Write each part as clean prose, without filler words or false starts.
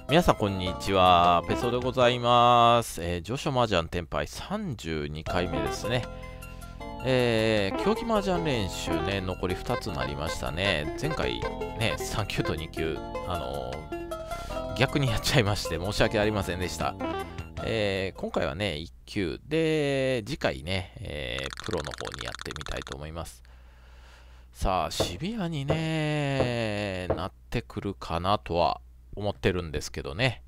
皆さんこんにちは、ペソでございます。上昇麻雀天敗32回目ですね。競技麻雀練習ね、残り2つになりましたね。前回ね、3級と2級、逆にやっちゃいまして申し訳ありませんでした。今回はね、1級で、次回ね、プロの方にやってみたいと思います。さあ、シビアにね、なってくるかなとは思ってるんですけどね。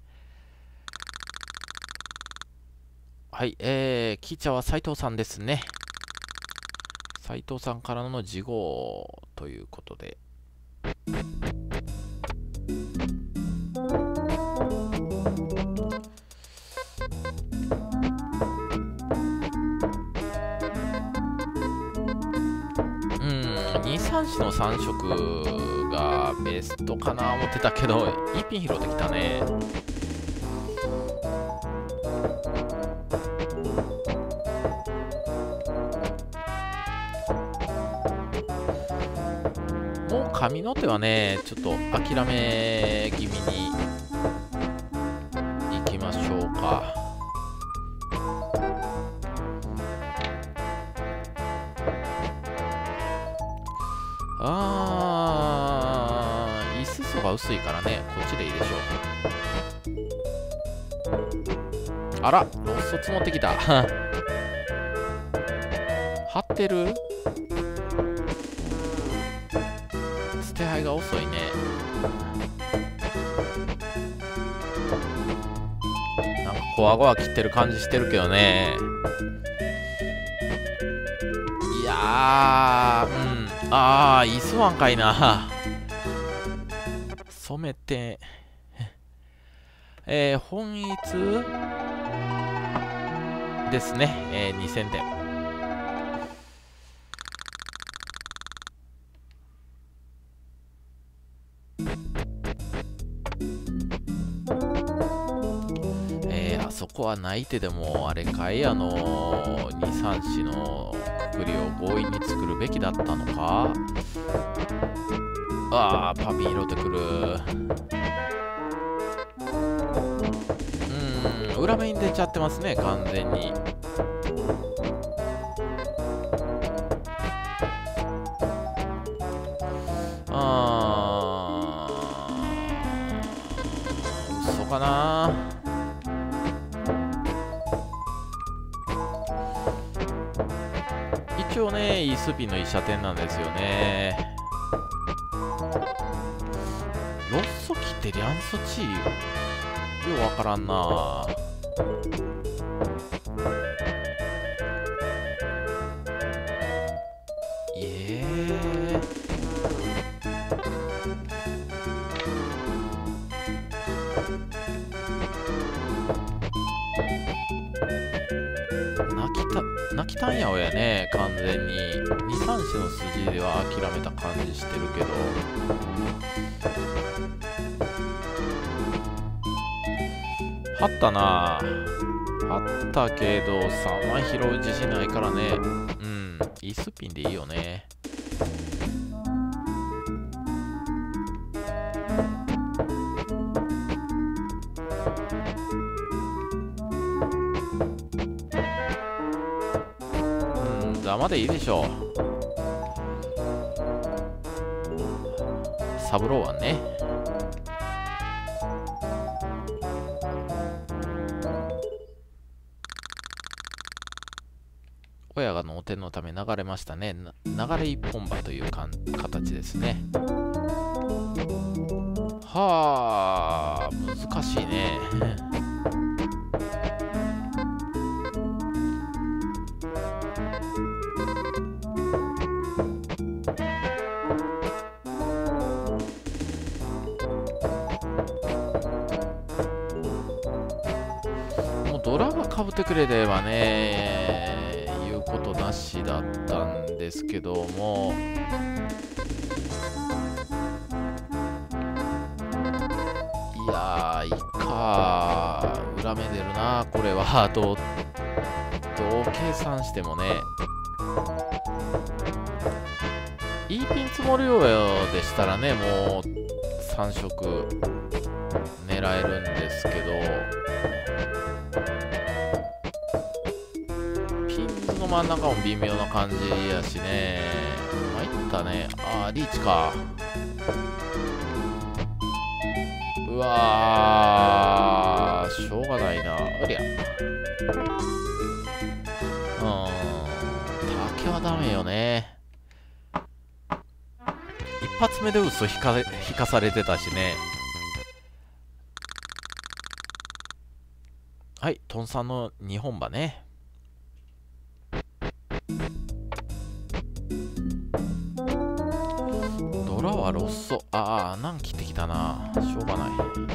はい、キーチャーは斉藤さんですね。斉藤さんからの次号ということで。2、3子の3色がベストかな思ってたけど、いいピン拾ってきたね。もう神の手はね、ちょっと諦め気味にいきましょうか。イスソが薄いからね、こっちでいいでしょう。あら、ロッソ積もってきた。張ってる？捨て牌が遅いね。なんかコワゴワ切ってる感じしてるけどね。いやー、イスワンかいな。染めて、本一ですね、2000点。あそこは泣いてでもあれかい、2、3子のくくりを強引に作るべきだったのか。パピン拾ってくる。裏目に出ちゃってますね、完全に。嘘かな。一応ね、いいスピンのいい射点なんですよね。ロッソ切ってリャンソチーようわからんな。泣きたんやおやね、完全に。2、3子の筋では諦めた感じしてるけど。張ったな。張ったけど、3枚拾う自信ないからね。いいスピンでいいよね。ダマでいいでしょう。サブローはね。親が脳天のため流れましたね。流れ一本馬という形ですね。はあ、難しいね。もうドラがかぶってくれればね、言うことなしだったんですけども。いやー、いいか。裏目出るな、これは。どう計算してもね。いいピン積もるようでしたらね、もう3色狙えるんですけど、ピンズの真ん中も微妙な感じやしね。参ったね。あー、リーチか。うわー、しょうがないな。うりゃ。竹はダメよね。一発目で嘘引かされてたしね。はい、トンさんの2本馬ね。ドラはロッソ。ああ、難切ってきたな。しょうがない。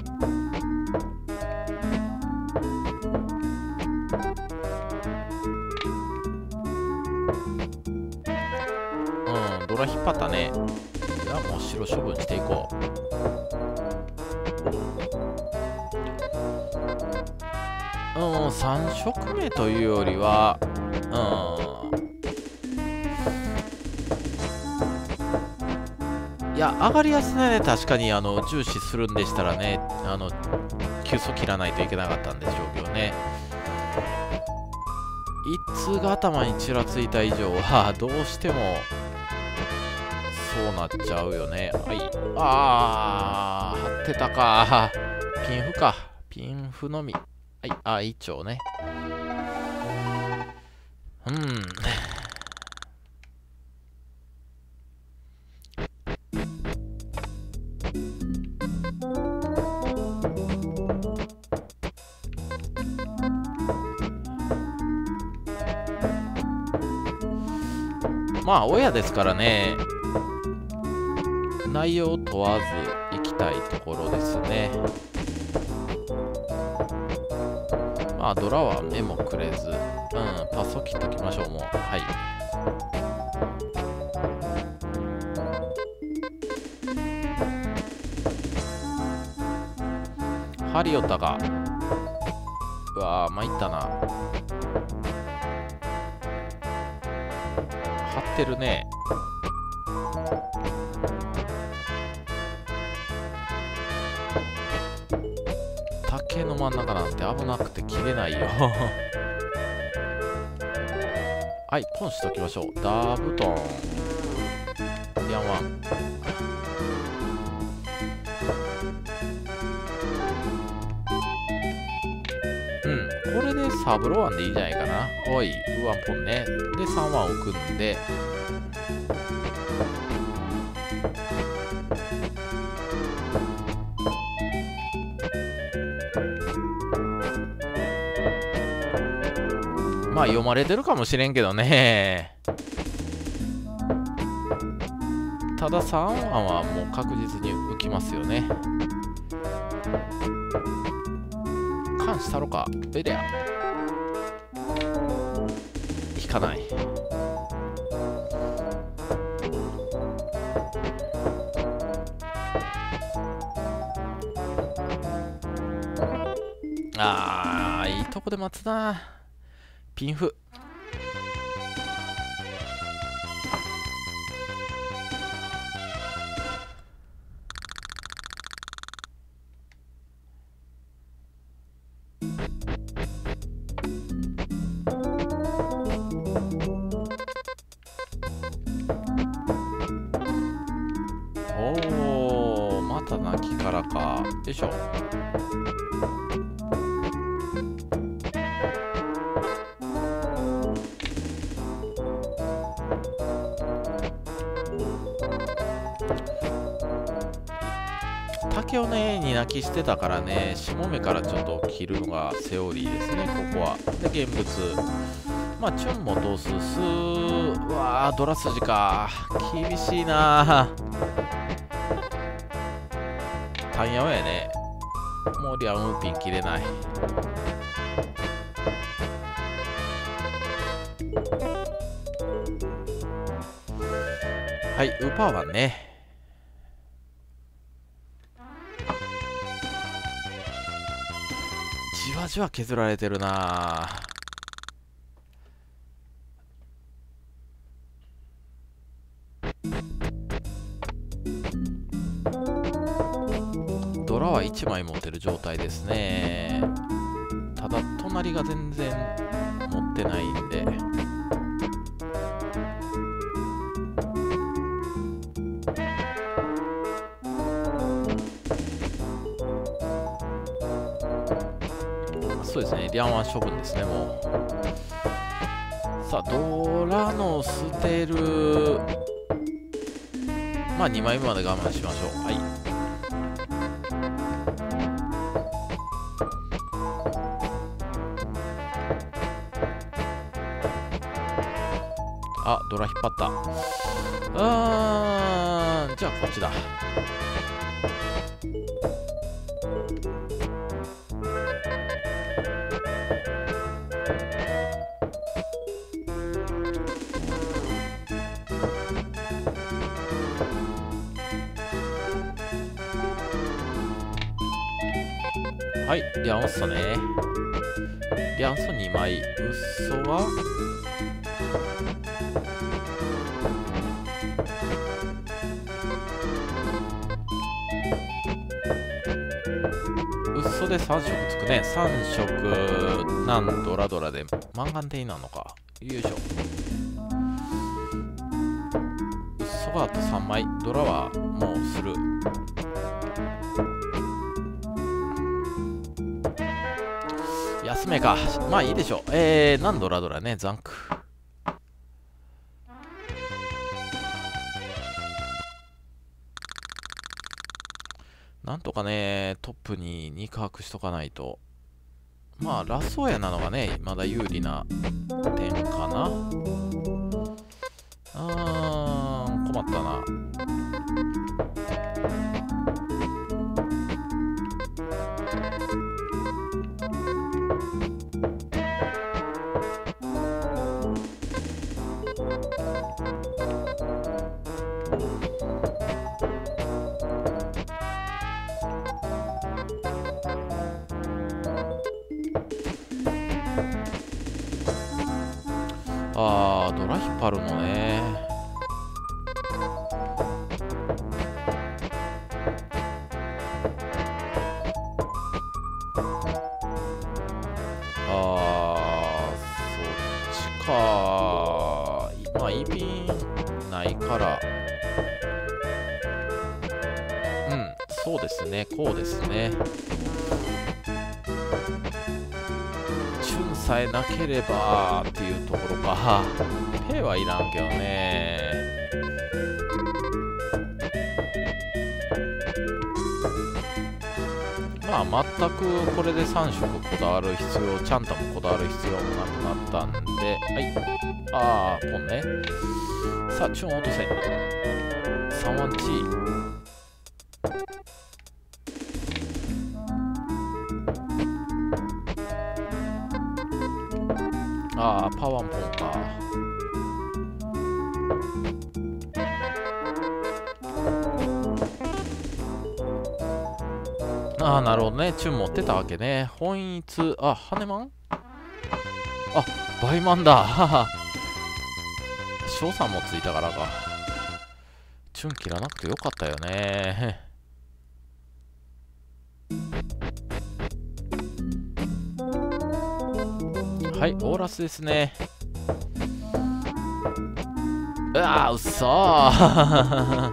ドラ引っ張ったね。じゃあもう白処分していこう。3色目というよりは、いや、上がりやすさね、確かに重視するんでしたらね、急速切らないといけなかったんでしょうけどね。一通が頭にちらついた以上は、どうしても、そうなっちゃうよね。はい。あー、張ってたか。ピンフか。ピンフのみ。はい。一丁ね。まあ、親ですからね。内容を問わず行きたいところですね。まあドラは目もくれず、パスを切っときましょう。もうはい。ハリオタが、うわー参ったな。張ってるね。竹の真ん中なんて危なくて切れないよ。はい、ポンしときましょう。ダブトン。ヤンワン。これでサブロワンでいいんじゃないかな。おい、ウワンポンね。で、3ワンを組んで、まあ読まれてるかもしれんけどね。ただ3ワンはもう確実に浮きますよね。監視したろか。ベリア引かない。あー、いいとこで待つな。ピンフ。おー、また泣きからか。よいしょ。竹をね、に泣きしてたからね、下目からちょっと切るのがセオリーですね、ここは。で、現物。まあ、チュンも通す。うわー、ドラ筋か。厳しいなー。タンヤオやね。もうリアムピン切れない。はい、ウパワンね。じわじわ削られてるな。ドラは1 1枚持ってる状態ですね。ただ隣が全然持ってないんで、そうですね、リャンワン処分ですね、もう。さあ、ドラの捨てる。まあ、2枚目まで我慢しましょう。はい。あ、ドラ引っ張った。じゃあこっちだ。はい、リャンソね。リャンソ2枚。ウッソはウッソで3色つくね。3色なんドラドラでマンガンテイなのか。よいしょ。ウッソがあと3枚。ドラはもうする。安めか。まあいいでしょう。なんドラドラね、ザンク。なんとかね、トップに2カークしとかないと。まあ、ラスオヤなのがね、まだ有利な点かな。困ったな。ドラ引っ張るのね。そっちか。まあ、イビンないから。うん、そうですね、こうですね。チュンさえなければっていうところか。ペイはいらんけどね。まあ全くこれで3色こだわる必要、ちゃんともこだわる必要もなくなったんで、はい。ポンね。さあ、チュン落とせ。3ワンチー。パワーポンか。なるほどね。チュン持ってたわけね。本一、ハネマンバイマンだ。翔さんもついたからか。チュン切らなくてよかったよね。はい、オーラスですね。うっそー。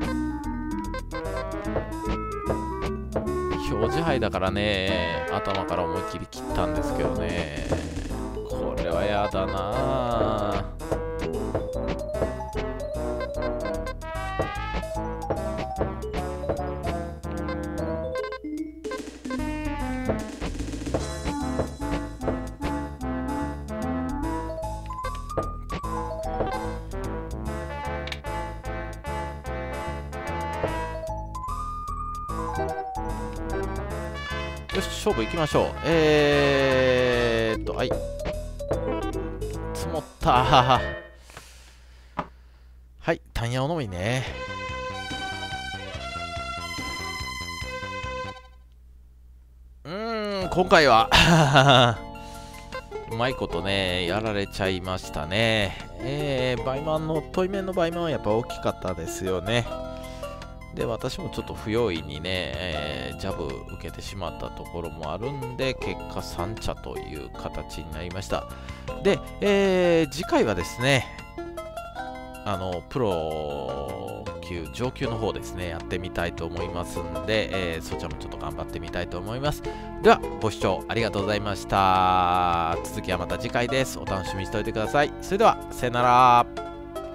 表示杯だからね、頭から思いっきり切ったんですけどね。これはやだなー。よし、勝負いきましょう。はい。積もったー。はい、タンヤオのみね。今回はうまいことね、やられちゃいましたね。バイマンの、対面のバイマンはやっぱ大きかったですよね。 で、私もちょっと不用意にね、ジャブ受けてしまったところもあるんで、結果3茶という形になりました。で、次回はですね、プロ級、上級の方ですね、やってみたいと思いますんで、そちらもちょっと頑張ってみたいと思います。では、ご視聴ありがとうございました。続きはまた次回です。お楽しみにしておいてください。それでは、さよなら。